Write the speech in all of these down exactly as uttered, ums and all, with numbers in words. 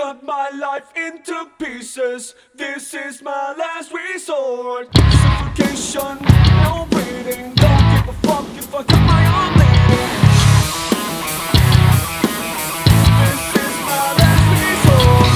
cut my life into pieces. This is my last resort. Suffocation, no breathing. Don't give a fuck if I cut my own bleeding. This is my last resort.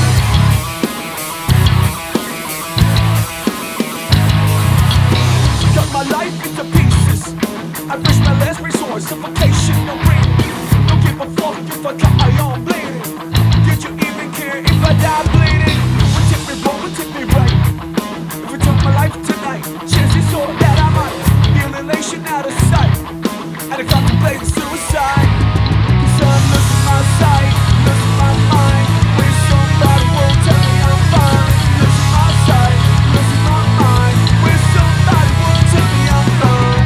Cut my life into pieces. I reached my last resort. Suffocation, no breathing. Don't give a fuck if I cut my own bleeding. Did you even care if I die bleeding? Would tip me wrong, would tip me right. If I took my life tonight, chances are that I might feel elation out of sight, and I contemplate suicide. Cause I'm losing my sight, losing my mind. Wish somebody will tell me I'm fine. Losing my sight, losing my mind. Wish somebody will tell me I'm fine.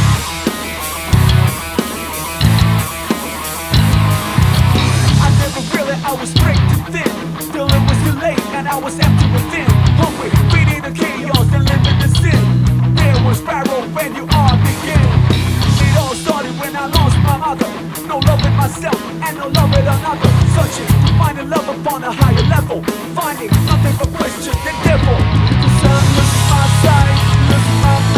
I never really, I was straight to thin. Till it was too late and I was empty within. Hungry, feeding the chaos and living the sin. There was Sparrow when you all began. It all started when I lost my mother. No love in myself and no love in another. Searching to find a love upon a higher level. Finding nothing but questions and devil. Cause I'm losing my sight, losing my